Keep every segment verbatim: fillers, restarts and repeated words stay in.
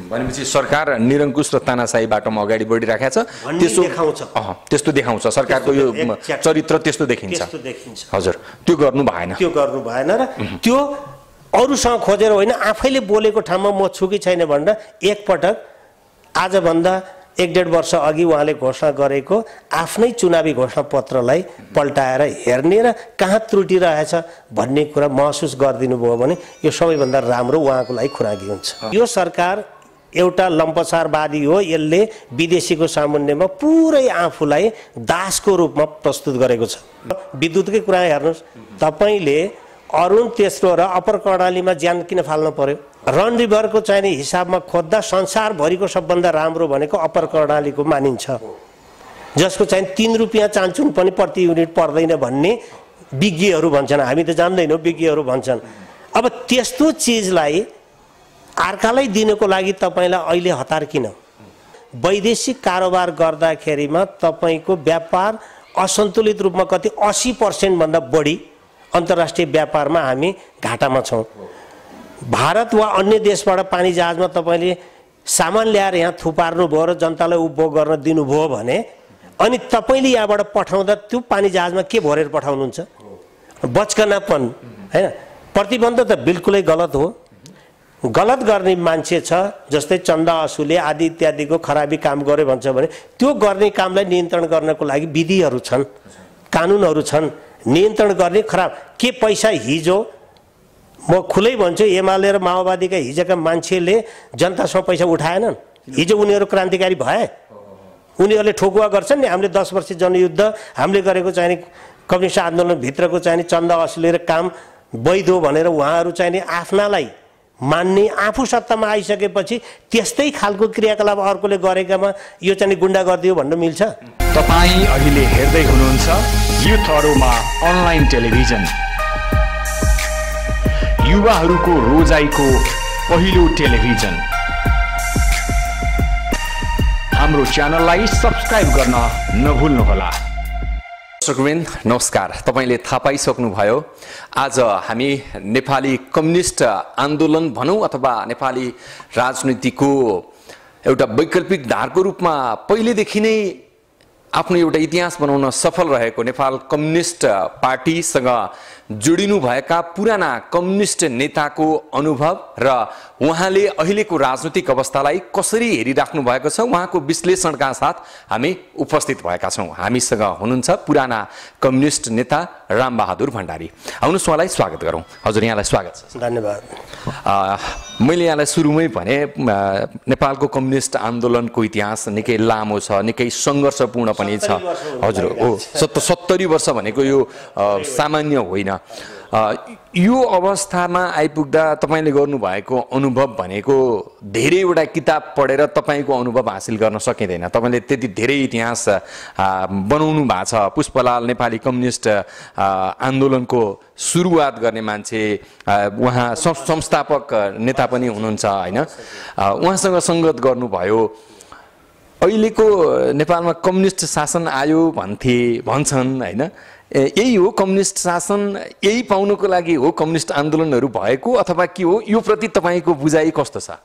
भनेपछि सरकार निरङ्कुश र तानाशाही बाटोमा अगाडि बढिराखेको छ, त्यसो देखाउँछ। अह त्यस्तो देखाउँछ सरकारको यो चरित्र त्यस्तो देखिन्छ। त्यस्तो देखिन्छ। हजुर, त्यो गर्नु भएन। त्यो गर्नु भएन र त्यो अरूसँग खोजेर होइन, आफैले बोलेको ठाउँमा म छु कि छैन भनेर एकपटक आजभन्दा एक डेढ वर्ष अघि उहाँले घोषणा गरेको आफ्नै चुनावी घोषणा पत्रलाई पल्टाएर हेर्ने र कहाँ त्रुटि रहेछ भन्ने कुरा महसुस गरिदिनु भयो भने यो सबैभन्दा राम्रो उहाँको लागि खुराकी हुन्छ। यो सरकार एउटा लम्पसारवादी हो, यसले विदेशीको सामुन्यमा पुरै आफूलाई दासको रूपमा प्रस्तुत गरेको छ। विद्युतकै कुरा हेर्नुहोस्, तपाईँले अरुण तेस्रो र अप्पर कर्णालीमा ज्यान किन फाल्नु पर्यो? रन रिभरको चाहिने हिसाबमा खोज्दा संसारभरिको सबभन्दा राम्रो भनेको अप्पर कर्णालीको मानिन्छ, जसको चाहिँ तीन रुपियाँ चान्चुन पनि प्रति युनिट पर्दैन भन्ने विज्ञहरू भन्छन्। हामी त जान्दैनौँ, विज्ञहरू भन्छन्। अब त्यस्तो चिजलाई अर्कालाई दिनको लागि तपाईँलाई अहिले हतार किन? वैदेशिक कारोबार गर्दाखेरिमा तपाईँको व्यापार असन्तुलित रूपमा कति अस्सी पर्सेन्टभन्दा बढी अन्तर्राष्ट्रिय व्यापारमा हामी घाटामा छौँ। भारत वा अन्य देशबाट पानी जहाजमा तपाईँले सामान ल्याएर यहाँ थुपार्नु भयो र जनतालाई उपभोग गर्न दिनुभयो भने अनि तपाईँले यहाँबाट पठाउँदा त्यो पानी जहाजमा के भरेर पठाउनुहुन्छ? बचकनापन होइन? प्रतिबन्ध त बिल्कुलै गलत हो। गलत गर्ने मान्छे छ, जस्तै चन्दा असुले आदि इत्यादिको खराबी काम गर्यो भन्छ भने त्यो गर्ने कामलाई नियन्त्रण गर्नको लागि विधिहरू छन्, कानुनहरू छन्। नियन्त्रण गर्ने खराब के पैसा हिजो म खुलै भन्छु, एमाले र माओवादीका हिजोका मान्छेले जनतासँग पैसा उठाएनन्। हिजो उनीहरू क्रान्तिकारी भए, उनीहरूले ठोकुवा गर्छन् नि। हामीले दस वर्ष जनयुद्ध हामीले गरेको चाहिने कम्युनिस्ट आन्दोलनभित्रको चाहिने चन्दा असुलेर काम वैध हो भनेर उहाँहरू चाहिने आफ्नालाई मान्ने, आफू सत्तामा आइसकेपछि त्यस्तै खालको क्रियाकलाप अर्कोले गरेकामा यो चाहिँ गुन्डा गरिदियो भन्न मिल्छ? तपाईँ अहिले हेर्दै हुनुहुन्छ युथ अरोमा अनलाइन टेलिभिजन, युवाहरूको रोजाइको पहिलो टेलिभिजन। हाम्रो च्यानललाई सब्स्क्राइब गर्न नभुल्नुहोला। दर्शकवृन्द नमस्कार, तपाईँले थाहा पाइसक्नुभयो आज हामी नेपाली कम्युनिस्ट आन्दोलन भनौँ अथवा नेपाली राजनीतिको एउटा वैकल्पिक धारको रूपमा पहिलेदेखि नै आफ्नो एउटा इतिहास बनाउन सफल रहेको नेपाल कम्युनिस्ट पार्टीसँग जोडिनु भएका पुराना कम्युनिस्ट नेताको अनुभव र उहाँले अहिलेको राजनीतिक अवस्थालाई कसरी हेरिराख्नु भएको छ उहाँको विश्लेषणका साथ हामी उपस्थित भएका छौँ। हामीसँग हुनुहुन्छ पुराना कम्युनिस्ट नेता रामबहादुर भण्डारी। आउनुहोस् उहाँलाई स्वागत गरौँ। हजुर, यहाँलाई स्वागत छ। धन्यवाद। मैले यहाँलाई सुरुमै भने नेपालको कम्युनिस्ट आन्दोलनको इतिहास निकै लामो छ, निकै सङ्घर्षपूर्ण पनि छ। हजुर हो, सत्त सत्तरी वर्ष भनेको यो सामान्य होइन। यो अवस्थामा आइपुग्दा तपाईँले गर्नुभएको अनुभव भनेको धेरैवटा किताब पढेर तपाईँको अनुभव हासिल गर्न सकिँदैन। तपाईँले त्यति धेरै इतिहास बनाउनु भएको छ। पुष्पलाल नेपाली कम्युनिस्ट आन्दोलनको सुरुवात गर्ने मान्छे, उहाँ संस्थापक नेता पनि हुनुहुन्छ होइन? उहाँसँग सङ्गत गर्नुभयो। अहिलेको नेपालमा कम्युनिस्ट शासन आयो भन्थे भन्छन् होइन? यही हो कम्युनिस्ट शासन, यही पाउनको लागि हो कम्युनिस्ट आन्दोलनहरू भएको अथवा के हो? यो प्रति तपाईँको बुझाइ कस्तो छ?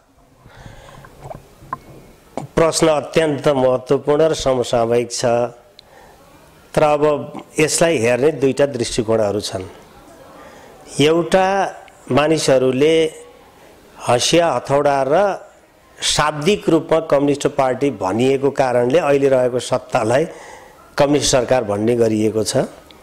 प्रश्न अत्यन्त महत्त्वपूर्ण र समसामयिक छ। तर अब यसलाई हेर्ने दुईटा दृष्टिकोणहरू छन्। एउटा, मानिसहरूले हँसिया हथौडा र शाब्दिक रूपमा कम्युनिस्ट पार्टी भनिएको कारणले अहिले रहेको सत्तालाई कम्युनिस्ट सरकार भन्ने गरिएको छ।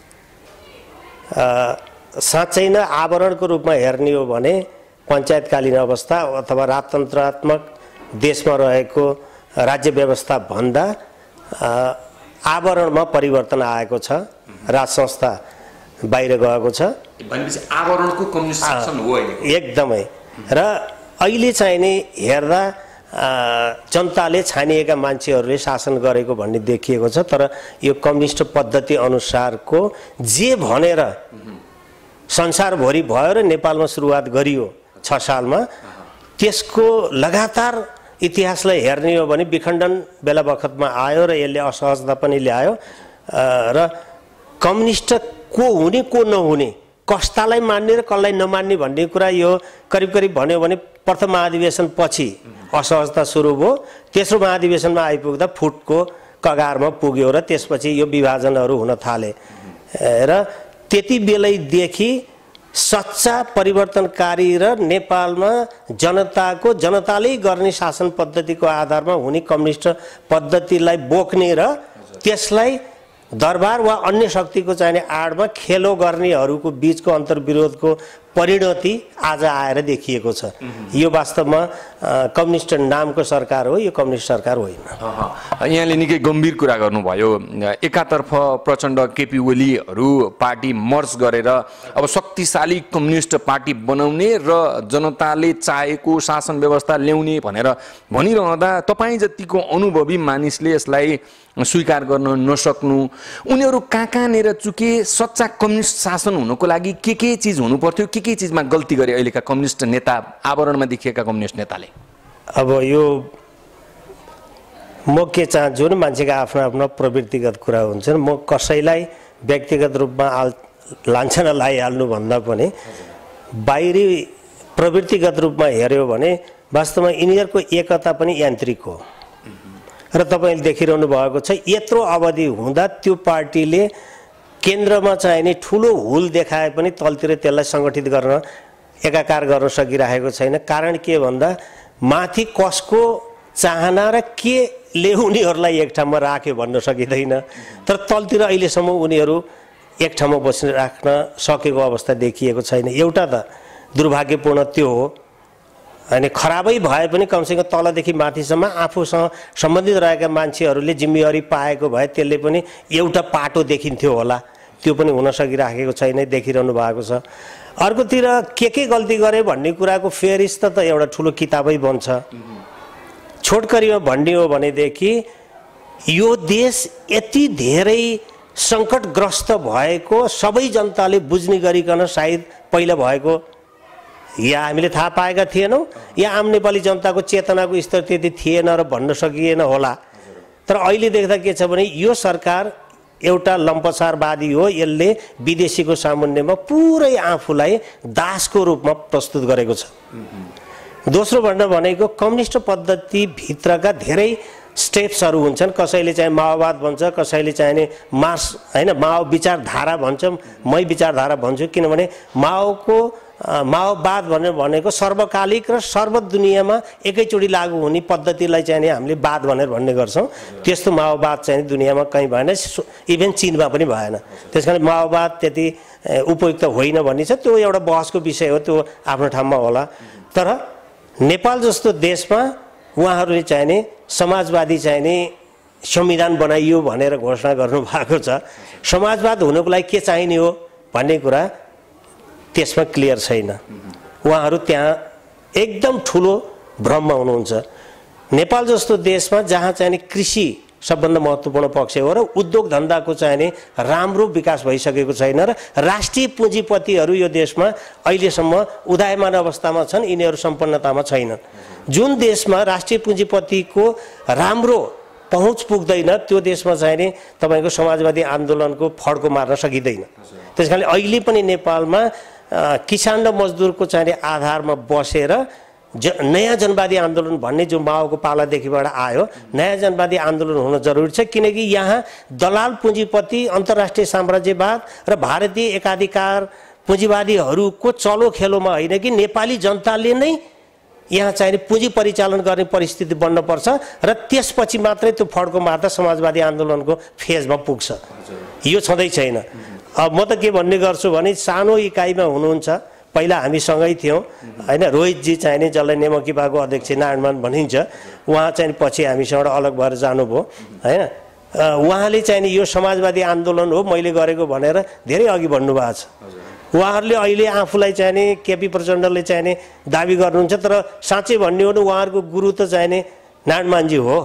साँच्चै नै आवरणको रूपमा हेर्ने हो भने पञ्चायतकालीन अवस्था अथवा राजतन्त्रात्मक देशमा रहेको राज्य व्यवस्था भन्दा आवरणमा परिवर्तन आएको छ। राज संस्था बाहिर गएको छ। आवरणको कम्युनिस्ट शासन हो एकदमै। र अहिले चाहिँ नि हेर्दा जनताले छानिएका मान्छेहरूले शासन गरेको भन्ने देखिएको छ। तर यो कम्युनिस्ट पद्धति अनुसारको जे भनेर संसारभरि भयो र नेपालमा सुरुवात गरियो छ सालमा, त्यसको लगातार इतिहासलाई हेर्ने हो भने विखण्डन बेला बखतमा आयो र यसले असहजता पनि ल्यायो। र कम्युनिस्ट को हुने को नहुने कस्तालाई मान्ने र कसलाई नमान्ने भन्ने कुरा यो करिब करिब भन्यो भने प्रथम महाधिवेशन पछि असहजता सुरु भयो, तेस्रो महाधिवेशनमा आइपुग्दा फुटको कगारमा पुग्यो र त्यसपछि यो विभाजनहरू हुन थाले र त्यति बेलैदेखि सच्चा परिवर्तनकारी र नेपालमा जनताको जनताले गर्ने शासन पद्धतिको आधारमा हुने कम्युनिस्ट पद्धतिलाई बोक्ने र त्यसलाई दरबार वा अन्य शक्तिको चाहिने आडमा खेलो गर्नेहरूको बीचको अन्तर्विरोधको परिणति आज आएर देखिएको छ। यो वास्तवमा कम्युनिस्ट नामको सरकार हो, यो कम्युनिस्ट सरकार होइन। यहाँले निकै गम्भीर कुरा गर्नुभयो। एकातर्फ प्रचण्ड केपी ओलीहरू पार्टी मर्ज गरेर अब शक्तिशाली कम्युनिस्ट पार्टी बनाउने र जनताले चाहेको शासन व्यवस्था ल्याउने भनेर भनिरहँदा तपाईँ जतिको अनुभवी मानिसले यसलाई स्वीकार गर्न नसक्नु, उनीहरू कहाँ कहाँनिर चुके, सच्चा कम्युनिस्ट शासन हुनको लागि के के चिज हुनु पर्थ्यो, के के चिजमा गल्ती गरे अहिलेका कम्युनिस्ट नेता, आवरणमा देखिएका कम्युनिस्ट नेताले? अब यो म के चाहन्छु भने मान्छेका आफ्ना आफ्ना प्रवृत्तिगत कुरा हुन्छन्। म कसैलाई व्यक्तिगत रूपमा आल लान्छना लगाइहाल्नु भन्दा पनि बाहिरी प्रवृत्तिगत रूपमा हेऱ्यो भने वास्तवमा यिनीहरूको एकता पनि यान्त्रिक हो र तपाईँले देखिरहनु भएको छ। यत्रो अवधि हुँदा त्यो पार्टीले केन्द्रमा चाहिने ठुलो हुल देखाए पनि तलतिर त्यसलाई सङ्गठित गर्न एकाकार गर्न सकिरहेको छैन। कारण के भन्दा माथि कसको चाहना र के ले उनीहरूलाई एक ठाउँमा राख्यो भन्न सकिँदैन, तर तलतिर अहिलेसम्म उनीहरू एक ठाउँमा बस्न राख्न सकेको अवस्था देखिएको छैन। एउटा त दुर्भाग्यपूर्ण त्यो हो, अनि खराबै भए पनि कमसेकम तलदेखि माथिसम्म आफूसँग सम्बन्धित रहेका मान्छेहरूले जिम्मेवारी पाएको भए त्यसले पनि एउटा पाटो देखिन्थ्यो होला, त्यो पनि हुन सकिराखेको छैन, देखिरहनु भएको छ। अर्कोतिर के के गल्ती गरे भन्ने कुराको फेरिस्त त एउटा ठुलो किताबै बन्छ। छोटकरीमा भन्ने हो भनेदेखि यो देश यति धेरै सङ्कटग्रस्त भएको सबै जनताले बुझ्ने गरिकन सायद पहिला भएको या हामीले थाहा पाएका थिएनौँ या आम नेपाली जनताको चेतनाको स्तर त्यति थिएन र भन्न सकिएन होला। तर अहिले देख्दा के छ भने यो सरकार एउटा लम्पसारवादी हो, यसले विदेशीको सामुन्नेमा पुरै आफूलाई दासको रूपमा प्रस्तुत गरेको छ। दोस्रो भन्न भनेको कम्युनिस्ट पद्धतिभित्रका धेरै स्टेप्सहरू हुन्छन्। कसैले चाहिँ माओवाद भन्छ, कसैले चाहिने मार्क्स होइन माओ विचारधारा भन्छ, मै विचारधारा भन्छु, किनभने माओको माओवाद भनेर भनेको सर्वकालिक र सर्व दुनियाँमा एकैचोटि लागू हुने पद्धतिलाई चाहिँ हामीले वाद भनेर भन्ने गर्छौँ। त्यस्तो माओवाद चाहिँ दुनियाँमा कहीँ भएन, इभेन चिनमा पनि भएन। त्यस कारण माओवाद त्यति उपयुक्त होइन भन्ने छ, त्यो एउटा बहसको विषय हो, त्यो आफ्नो ठाउँमा होला। तर नेपाल जस्तो देशमा उहाँहरूले चाहिने समाजवादी चाहिने संविधान बनाइयो भनेर घोषणा गर्नुभएको छ। समाजवाद हुनुको लागि के चाहिने हो भन्ने कुरा त्यसमा क्लियर छैन। उहाँहरू त्यहाँ एकदम ठुलो भ्रममा हुनुहुन्छ। नेपाल जस्तो देशमा जहाँ चाहिने कृषि सबभन्दा महत्त्वपूर्ण पक्ष हो र उद्योग धन्दाको चाहिने राम्रो विकास भइसकेको छैन र राष्ट्रिय पुँजीपतिहरू यो देशमा अहिलेसम्म उदयमान अवस्थामा छन्, यिनीहरू सम्पन्नतामा छैनन्। जुन देशमा राष्ट्रिय पुँजीपतिको राम्रो पहुँच पुग्दैन त्यो देशमा चाहिने तपाईँको समाजवादी आन्दोलनको फड्को मार्न सकिँदैन। त्यस कारणले अहिले पनि नेपालमा किसान र मजदुरको चाहिने आधारमा बसेर ज नयाँ जनवादी आन्दोलन भन्ने जो माओको पालादेखिबाट आयो, नयाँ जनवादी आन्दोलन हुन जरुरी छ। किनकि यहाँ दलाल पुँजीपति, अन्तर्राष्ट्रिय साम्राज्यवाद र भारतीय एकाधिकार पुँजीवादीहरूको चलो खेलोमा होइन कि नेपाली जनताले नै यहाँ चाहिने पुँजी परिचालन गर्ने परिस्थिति बन्नपर्छ र त्यसपछि मात्रै त्यो फड्को मार्दा समाजवादी आन्दोलनको फेजमा पुग्छ। यो छँदै छैन। अब म त के भन्ने गर्छु भने सानो इकाइमा हुनुहुन्छ, पहिला हामी सँगै थियौँ होइन, रोहितजी चाहिने जसलाई नेमकिपाको अध्यक्ष नारायणमान भनिन्छ, उहाँ चाहिँ पछि हामीसँग अलग भएर जानुभयो होइन। उहाँले चाहिने यो समाजवादी आन्दोलन हो मैले गरेको भनेर धेरै अघि बढ्नुभएको छ। उहाँहरूले अहिले आफूलाई चाहिने केपी प्रचण्डले चाहिने दाबी गर्नुहुन्छ, तर साँच्चै भन्ने हो भने उहाँहरूको गुरु त चाहिने नारायणमानजी हो।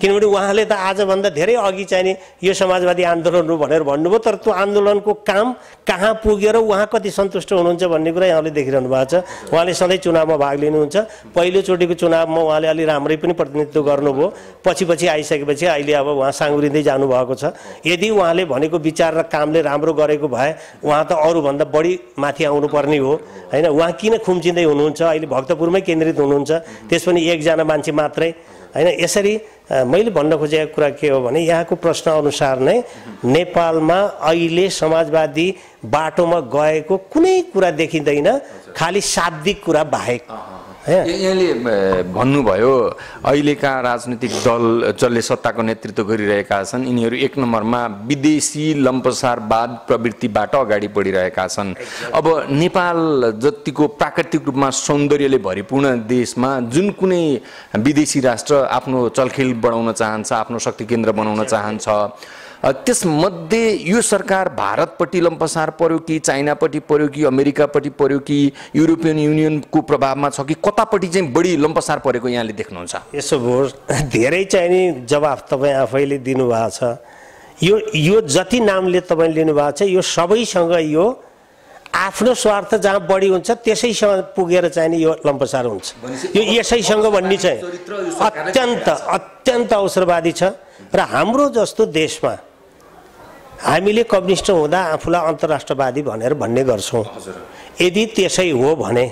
किनभने उहाँले त आजभन्दा धेरै अघि चाहिने यो समाजवादी आन्दोलन हो भनेर भन्नुभयो, तर त्यो आन्दोलनको काम कहाँ पुग्यो र उहाँ कति सन्तुष्ट हुनुहुन्छ भन्ने कुरा यहाँले देखिरहनु भएको छ। उहाँले सधैँ चुनावमा भाग लिनुहुन्छ, पहिलोचोटिको चुनावमा उहाँले अलि राम्रै पनि प्रतिनिधित्व गर्नुभयो, पछि पछि आइसकेपछि अहिले अब उहाँ साङ्गुरिँदै जानुभएको छ। यदि उहाँले भनेको विचार र कामले राम्रो गरेको भए उहाँ त अरूभन्दा बढी माथि आउनुपर्ने हो होइन। उहाँ किन खुम्चिँदै हुनुहुन्छ, अहिले भक्तपुरमै केन्द्रित हुनुहुन्छ, त्यस पनि एकजना मान्छे मात्रै होइन। यसरी मैले भन्न खोजेको कुरा के हो भने यहाँको प्रश्न अनुसार नै नेपालमा अहिले समाजवादी बाटोमा गएको कुनै कुरा देखिँदैन, खालि शाब्दिक कुरा बाहेक। यहाँले भन्नुभयो अहिलेका राजनीतिक दल जसले सत्ताको नेतृत्व गरिरहेका छन् यिनीहरू एक नम्बरमा विदेशी लम्पसारवाद प्रवृत्तिबाट अगाडि बढिरहेका छन्। अब नेपाल जतिको प्राकृतिक रूपमा सौन्दर्यले भरिपूर्ण देशमा जुन कुनै विदेशी राष्ट्र आफ्नो चलखेल बढाउन चाहन्छ, आफ्नो शक्ति केन्द्र बनाउन चाहन्छ, त्यसमध्ये यो सरकार भारतपट्टि लम्पसार पर्यो कि चाइनापट्टि पर्यो कि अमेरिकापट्टि पर्यो कि युरोपियन युनियनको प्रभावमा छ कि कतापट्टि चाहिँ बढी लम्पसार परेको यहाँले देख्नुहुन्छ? यसो भयो धेरै चाहिने जवाफ तपाईँ आफैले दिनुभएको छ। यो यो जति नामले तपाईँ लिनुभएको छ यो सबैसँग यो आफ्नो स्वार्थ जहाँ बढी हुन्छ त्यसैसँग पुगेर चाहिने यो लम्पसार हुन्छ। यो यसैसँग भन्ने चाहिँ अत्यन्त अत्यन्त अवसरवादी छ। र हाम्रो जस्तो देशमा हामीले कम्युनिस्ट हुँदा आफूलाई अन्तर्राष्ट्रवादी भनेर भन्ने गर्छौँ। यदि त्यसै हो भने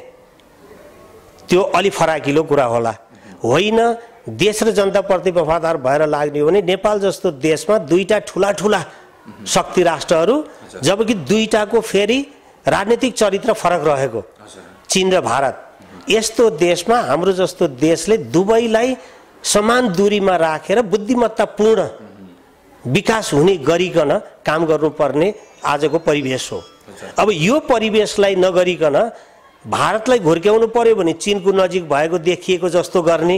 त्यो अलि फराकिलो कुरा होला, होइन देश र जनताप्रति वफादार भएर लाग्ने हो भने नेपाल जस्तो देशमा दुईटा ठुला ठुला शक्ति राष्ट्रहरू, जबकि दुईटाको फेरि राजनीतिक चरित्र फरक रहेको चीन र भारत, यस्तो देशमा हाम्रो जस्तो देशले दुवैलाई समान दूरीमा राखेर बुद्धिमत्तापूर्ण विकास हुने गरिकन काम गर्नुपर्ने आजको परिवेश हो। अब यो परिवेशलाई नगरिकन भारतलाई घुर्क्याउनु पर्यो भने चीनको नजिक भएको देखिएको जस्तो गर्ने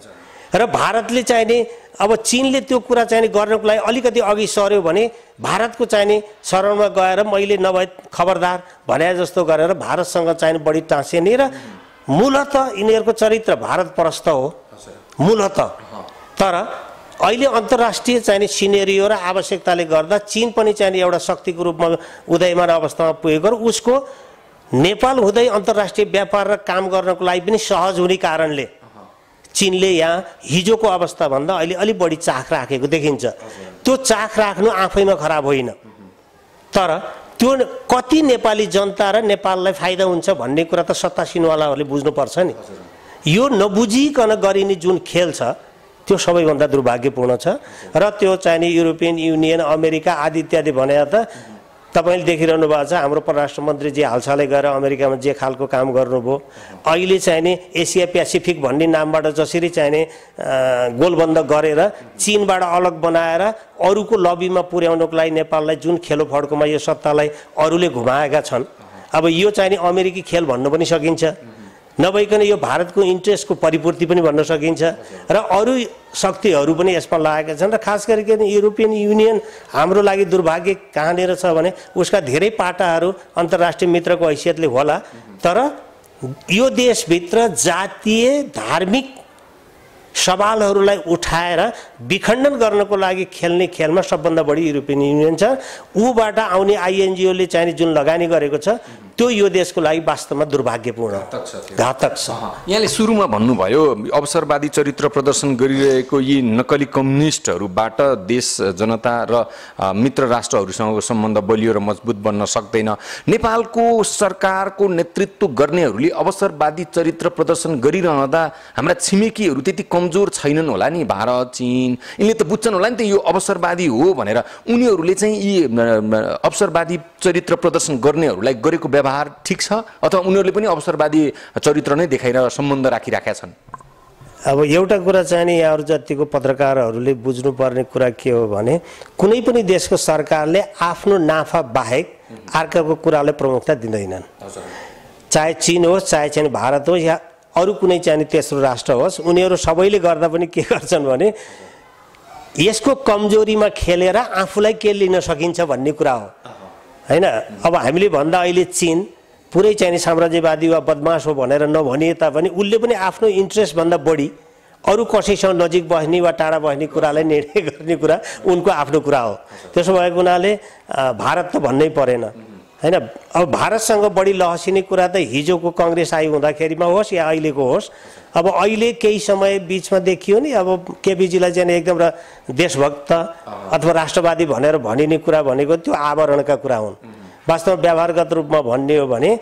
र भारतले चाहिने अब चीनले त्यो कुरा चाहिने गर्नको लागि अलिकति अघि सर्यो भने भारतको चाहिने शरणमा गएर मैले नभए खबरदार भने जस्तो गरेर भारतसँग चाहिने बढी टाँसिने र मूलत यिनीहरूको चरित्र भारतप्रस्त हो मूलत। तर अहिले अन्तर्राष्ट्रिय चाहिने सिनेरियो र आवश्यकताले गर्दा चीन पनि चाहिने एउटा शक्तिको रूपमा उदयमान अवस्थामा पुगेको र उसको नेपाल हुँदै अन्तर्राष्ट्रिय व्यापार र काम गर्नको लागि पनि सहज हुने कारणले चीनले यहाँ हिजोको अवस्थाभन्दा अहिले अलि बढी चाख राखेको देखिन्छ। त्यो चाख राख्नु आफैमा खराब होइन, तर त्यो कति नेपाली जनता र नेपाललाई फाइदा हुन्छ भन्ने कुरा त सत्तासीनवालाहरूले बुझ्नुपर्छ नि। यो नबुझिकन गरिने जुन खेल छ त्यो सबैभन्दा दुर्भाग्यपूर्ण छ र त्यो चाहिने युरोपियन युनियन अमेरिका आदि इत्यादि भने त तपाईले देखिरहनु भएको छ। हाम्रो परराष्ट्र मन्त्रीजी हालसालै गएर अमेरिकामा जे खालको काम गर्नुभयो, अहिले चाहिने एसिया पेसिफिक भन्ने नामबाट जसरी चाहिने गोलबन्द गरेर चीनबाट अलग बनाएर अरूको लबीमा पुर्याउनको लागि नेपाललाई जुन खेलो फड्कोमा यो सत्तालाई अरूले घुमाएका छन्, अब यो चाहिने अमेरिकी खेल भन्नु पनि सकिन्छ, नभइकन यो भारतको इन्ट्रेस्टको परिपूर्ति पनि भन्न सकिन्छ र अरू शक्तिहरू पनि यसमा लागेका छन्। र खास गरिकन युरोपियन युनियन हाम्रो लागि दुर्भाग्य कहाँनिर छ भने उसका धेरै पाटाहरू अन्तर्राष्ट्रिय मित्रको हैसियतले होला, तर यो देशभित्र जातीय धार्मिक सवालहरूलाई उठाएर विखण्डन गर्नको लागि खेल्ने खेलमा सबभन्दा बढी युरोपियन युनियन छ। ऊबाट आउने आइएनजिओले चाहिने जुन लगानी गरेको छ त्यो यो देशको लागि वास्तवमा दुर्भाग्यपूर्ण घातक छ। यहाँले सुरुमा भन्नुभयो अवसरवादी चरित्र प्रदर्शन गरिरहेको यी नक्कली कम्युनिस्टहरूबाट देश जनता र मित्र राष्ट्रहरूसँगको सम्बन्ध बलियो र मजबुत बन्न सक्दैन। नेपालको सरकारको नेतृत्व गर्नेहरूले अवसरवादी चरित्र प्रदर्शन गरिरहँदा हाम्रा छिमेकीहरू त्यति कमजोर छैनन् होला नि, भारत चीन यिनले त बुझ्छन् होला नि त यो अवसरवादी हो भनेर। उनीहरूले चाहिँ यी अवसरवादी चरित्र प्रदर्शन गर्नेहरूलाई गरेको व्यवहार ठिक छ अथवा उनीहरूले पनि अवसरवादी चरित्र नै देखाएर सम्बन्ध राखिराखेका छन्? अब एउटा कुरा चाहिँ नि यहाँहरू जतिको पत्रकारहरूले बुझ्नुपर्ने कुरा के हो भने कुनै पनि देशको सरकारले आफ्नो नाफा बाहेक अर्काको कुरालाई प्रमुखता दिँदैनन्। चाहे चीन होस्, चाहे चाहिँ भारत होस् या अरू कुनै चाहिँ तेस्रो राष्ट्र होस्, उनीहरू सबैले गर्दा पनि के गर्छन् भने यसको कमजोरीमा खेलेर आफूलाई के लिन सकिन्छ भन्ने कुरा हो हैन। अब हामीले भन्दा अहिले चीन पुरै चाहिँ साम्राज्यवादी वा बदमाश हो भनेर नभनिए तापनि उसले पनि आफ्नो इन्ट्रेस्ट भन्दा बढी अरू कसैसँग नजिक बस्ने वा टाढा बस्ने कुरालाई निर्णय गर्ने कुरा उनको आफ्नो कुरा हो। त्यसो भएको हुनाले भारत त भन्नै परेन हैन। अब भारतसँग बढी लहसिने कुरा त हिजोको कांग्रेस आइ हुँदाखेरिमा होस् या अहिलेको होस्, अब अहिले केही समय बीचमा देखियो नि अब केपीजीलाई चाहिँ एकदम र देशभक्त अथवा राष्ट्रवादी भनेर भनिने कुरा भनेको त्यो आवरणका कुरा हुन्। वास्तवमा व्यवहारगत रूपमा भन्ने हो भने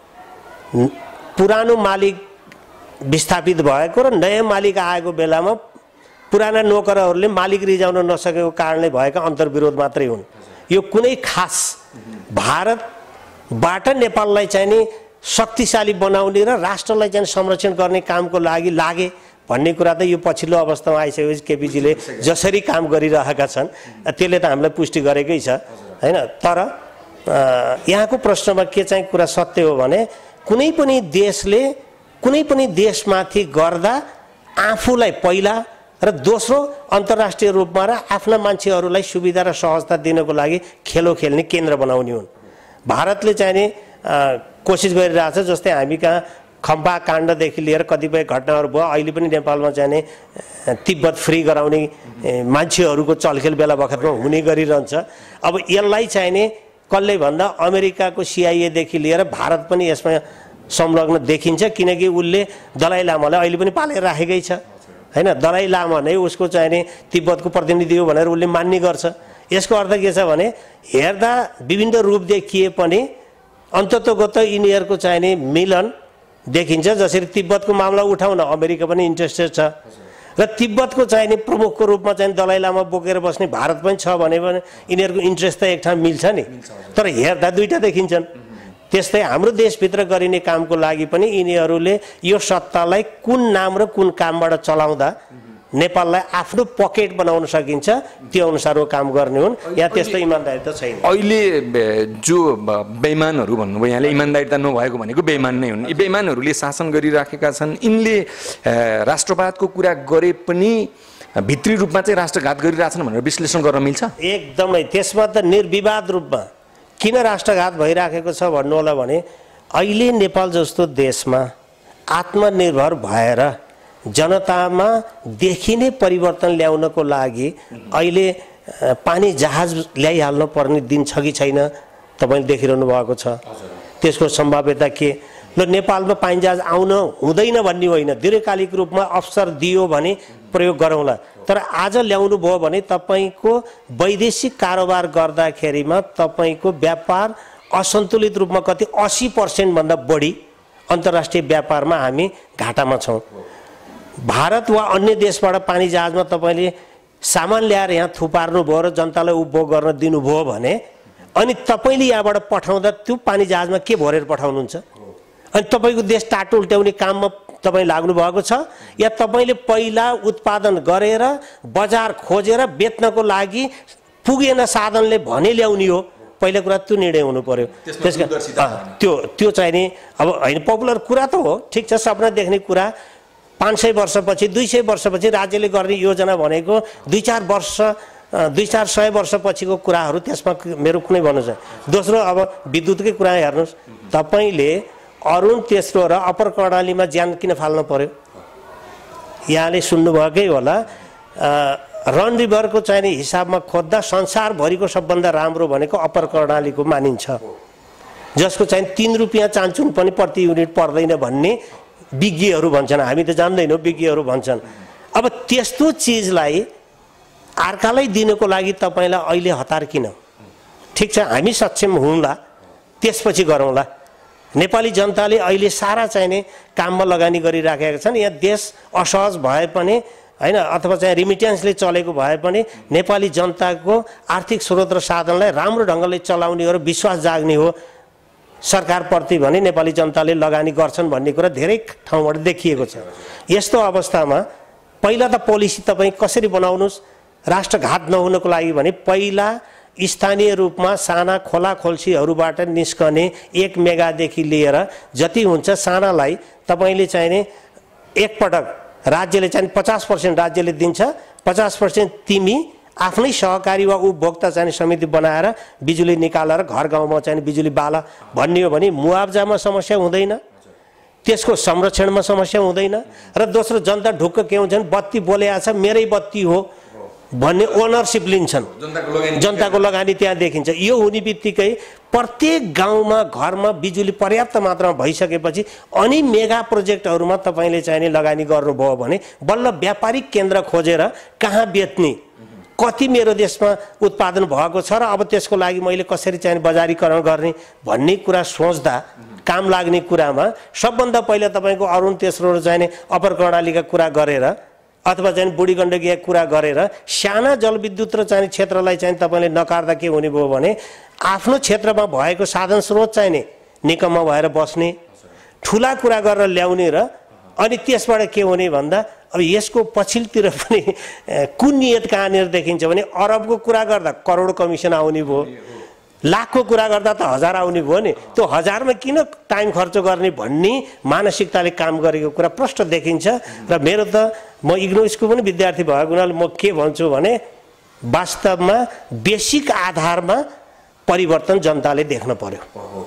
पुरानो मालिक विस्थापित भएको र नयाँ मालिक आएको बेलामा पुराना नोकरहरूले मालिक रिजाउन नसकेको कारणले भएका अन्तर्विरोध मात्रै हुन्। यो कुनै खास भारतबाट नेपाललाई चाहिँ नि शक्तिशाली बनाउने र राष्ट्रलाई चाहिँ संरक्षण गर्ने कामको लागि लागे भन्ने कुरा त यो पछिल्लो अवस्थामा आइसकेपछि केपीजीले जसरी काम गरिरहेका छन् त्यसले त हामीलाई पुष्टि गरेकै छ हैन। तर यहाँको प्रश्नमा के चाहिँ कुरा सत्य हो भने कुनै पनि देशले कुनै पनि देशमाथि गर्दा आफूलाई पहिला र दोस्रो अन्तर्राष्ट्रिय रूपमा र आफ्ना मान्छेहरूलाई सुविधा र सहजता दिनको लागि खेलो खेल्ने केन्द्र बनाउने हुन्। भारतले चाहिँ नि कोसिस गरिरहेछ। जस्तै हामी कहाँ खम्पा काण्डदेखि लिएर कतिपय घटनाहरू भयो, अहिले पनि नेपालमा चाहिँ नि तिब्बत फ्री गराउने मान्छेहरूको चलखेल बेला बखतमा हुने गरिरहन्छ। अब यसलाई चाहिँ नि कसले भन्दा अमेरिकाको सिआइएदेखि लिएर भारत पनि यसमा संलग्न देखिन्छ, किनकि उसले दलाई लामालाई अहिले पनि पालेर राखेकै छ हैन। दलाई लामा नै उसको चाहिँ नि तिब्बतको प्रतिनिधि हो भनेर उसले मान्ने गर्छ। यसको अर्थ के छ भने हेर्दा विभिन्न रूप देखिए पनि अन्ततोगत यिनीहरूको चाहिँ नि मिलन देखिन्छ। जसरी तिब्बतको मामला उठाउन अमेरिका पनि इन्ट्रेस्टेड छ र तिब्बतको चाहिँ नि प्रमुखको रूपमा चाहिँ दलाई लामा बोकेर बस्ने भारत पनि छ भने यिनीहरूको इन्ट्रेस्ट त एक ठाउँ मिल्छ नि, तर हेर्दा दुईटा देखिन्छन्। त्यस्तै हाम्रो देशभित्र गरिने कामको लागि पनि यिनीहरूले यो सत्तालाई कुन नाम र कुन कामबाट चलाउँदा नेपाललाई आफ्नो पकेट बनाउन सकिन्छ त्यो अनुसारको काम गर्ने हुन्। यहाँ त्यस्तो इमानदारी त छैन। अहिले जो बेइमानहरू भन्नुभयो यहाँले इमानदारिता नभएको भनेको बेइमान नै हुन्। यी बेइमानहरूले शासन गरिराखेका छन्। यिनले राष्ट्रवादको कुरा गरे पनि भित्री रूपमा चाहिँ राष्ट्रघात गरिरहेछन् भनेर विश्लेषण गर्न मिल्छ? एकदमै। त्यसमा त निर्विवाद रूपमा किन राष्ट्रघात भइराखेको छ भन्नु होला भने अहिले नेपाल जस्तो देशमा आत्मनिर्भर भएर जनतामा देखिने परिवर्तन ल्याउनको लागि अहिले पानी जहाज ल्याइहाल्नु पर्ने दिन छ कि छैन तपाईले देखिरहनु भएको छ। त्यसको सम्भाव्यता के? ल नेपालमा पानी जहाज आउन हुँदैन भन्ने होइन, दीर्घकालिक रूपमा अवसर दियो भने प्रयोग गरौँला। तर आज ल्याउनु भयो भने तपाईको वैदेशिक कारोबार गर्दाखेरिमा तपाईको व्यापार असन्तुलित रूपमा कति अस्सी पर्सेंट भन्दा बढी अन्तर्राष्ट्रिय व्यापारमा हामी घाटामा छौं। भारत वा अन्य देशबाट पानी जहाजमा तपाईले सामान ल्याएर यहाँ थुपार्नु भयो र जनतालाई उपभोग गर्न दिनुभयो भने अनि तपाईले यहाँबाट पठाउँदा त्यो पानी जहाजमा के भरेर पठाउनुहुन्छ? अनि तपाईको देश टाटो उल्ट्याउने काममा तपाई लाग्नु भएको छ या तपाईले पहिला उत्पादन गरेर बजार खोजेर बेच्नको लागि पुगेन साधनले भने ल्याउने हो? पहिलो कुरा त्यो निर्णय हुनु पर्यो। त्यसका त्यो त्यो चाहिँ नि अब हैन पपुलर कुरा त हो, ठीक छ, सपना देख्ने कुरा। पाँच सय वर्षपछि दुई सय वर्षपछि राज्यले गर्ने योजना भनेको दुई चार वर्ष दुई चार सय वर्षपछिको कुराहरू, त्यसमा मेरो कुनै भन्नु छ। दोस्रो अब विद्युतकै कुरा हेर्नुस्, तपाईले अरुण तेस्रो र अप्पर कर्णालीमा ज्यान किन फाल्न पर्यो? यहाँले सुन्नुभएकै होला, रन रिभरको चाहिँ नि हिसाबमा खोज्दा संसारभरिको सबभन्दा राम्रो भनेको अप्पर कर्णालीको मानिन्छ, जसको चाहिँ तीन रुपियाँ चान्चुन पनि प्रति युनिट पर्दैन भन्ने विज्ञहरू भन्छन्। हामी त जान्दैनौँ, विज्ञहरू भन्छन्। अब त्यस्तो चिजलाई अर्कालाई दिनको लागि तपाईलाई अहिले हतार किन? ठीक छ, हामी सक्षम हुँला त्यसपछि गरौँला। नेपाली जनताले अहिले सारा चाहिने काममा लगानी गरिराखेका छन्। यहाँ देश असहज भए पनि हैन अथवा चाहिँ रिमिटेन्सले चलेको भए पनि नेपाली जनताको आर्थिक स्रोत र साधनलाई राम्रो ढङ्गले चलाउने हो र विश्वास जाग्ने हो सरकारप्रति भने नेपाली जनताले लगानी गर्छन् भन्ने कुरा धेरै ठाउँबाट देखिएको छ। यस्तो अवस्थामा पहिला त पोलिसी तपाईँ कसरी बनाउनुस् राष्ट्रघात नहुनको लागि भने पहिला स्थानीय रूपमा साना खोला खोल्सीहरूबाट निस्कने एक मेगादेखि लिएर जति हुन्छ सानालाई तपाईले चाहिने एकपटक राज्यले चाहिँ पचास पर्सेंट राज्यले दिन्छ, पचास पर्सेंट तिमी आफ्नै सहकारी वा उपभोक्ता चाहिँ समिति बनाएर बिजुली निकालेर घर गाउँमा चाहिँ बिजुली बाला भन्ने हो भने मुआब्जामा समस्या हुँदैन। त्यसको संरक्षणमा समस्या हुँदैन र दोस्रो जनता ढुक्क के हुन्छन् बत्ती बोलेको छ मेरै बत्ती हो भन्ने ओनरसिप लिन्छन् जनताको लगानी त्यहाँ देखिन्छ यो हुने बित्तिकै प्रत्येक गाउँमा घरमा बिजुली पर्याप्त मात्रामा भइसकेपछि अनि मेगा प्रोजेक्टहरूमा तपाईँले चाहिने लगानी गर्नुभयो भने बल्ल व्यापारिक केन्द्र खोजेर कहाँ बेच्ने कति मेरो देशमा उत्पादन भएको छ र अब त्यसको लागि मैले कसरी चाहिँ बजारीकरण गर्ने भन्ने कुरा सोच्दा काम लाग्ने कुरामा सबभन्दा पहिला तपाईँको अरुण तेस्रो चाहिने अप्पर कर्णालीका कुरा गरेर अथवा चाहिँ बुढी गण्डकीका कुरा गरेर साना जलविद्युत र चाहिने क्षेत्रलाई चाहिँ तपाईँले नकार्दा के हुने भयो भने आफ्नो क्षेत्रमा भएको साधन स्रोत चाहिने निकममा भएर बस्ने ठुला कुरा गरेर ल्याउने र अनि त्यसबाट के हुने भन्दा अब यसको पछिल्तिर पनि कुन नियत कहाँनिर देखिन्छ भने अरबको कुरा गर्दा करोड कमिसन आउने भयो लाखको कुरा गर्दा त हजार आउने भयो नि त्यो हजारमा किन टाइम खर्च गर्ने भन्ने मानसिकताले काम गरेको कुरा प्रष्ट देखिन्छ र मेरो त म इग्नोसको पनि विद्यार्थी भएको हुनाले म के भन्छु भने वास्तवमा बेसिक आधारमा परिवर्तन जनताले देख्न पर्यो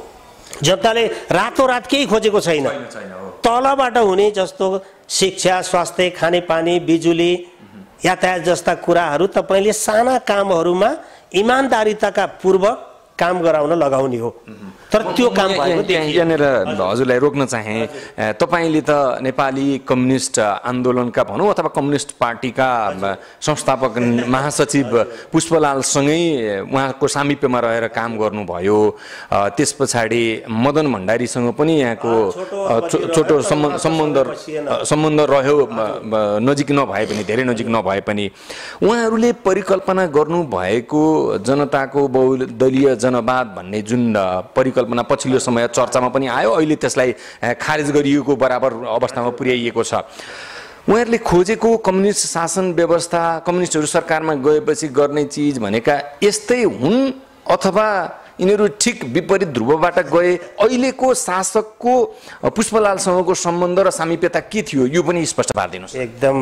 जनताले रातोरात केही खोजेको छैन तलबाट हुने जस्तो शिक्षा स्वास्थ्य खानेपानी बिजुली यातायात जस्ता कुराहरू तपाईँले साना कामहरूमा इमान्दारिताका पूर्वक काम गराउन लगाउने हो तर त्यो काम भएको यहाँनिर हजुरलाई रोक्न चाहे तपाईँले त नेपाली कम्युनिस्ट आन्दोलनका भनौँ अथवा कम्युनिस्ट पार्टीका संस्थापक महासचिव पुष्पलालसँगै उहाँको सामिप्यमा रहेर काम गर्नुभयो त्यस पछाडि मदन भण्डारीसँग पनि यहाँको छोटो सम्बन्ध सम्बन्ध रह्यो नजिक नभए पनि धेरै नजिक नभए पनि उहाँहरूले परिकल्पना गर्नुभएको जनताको बहुदलीय जनवाद भन्ने जुन परिकल्पना पछिल्लो समय चर्चामा पनि आयो अहिले त्यसलाई खारेज गरिएको बराबर अवस्थामा पुर्याइएको छ उहाँहरूले खोजेको कम्युनिस्ट शासन व्यवस्था कम्युनिस्टहरू सरकारमा गएपछि गर्ने चिज भनेका यस्तै हुन् अथवा यिनीहरू ठिक विपरीत ध्रुवबाट गए अहिलेको शासकको पुष्पलालसँगको सम्बन्ध र सामिप्यता के थियो यो पनि स्पष्ट पारिदिनुहोस् एकदम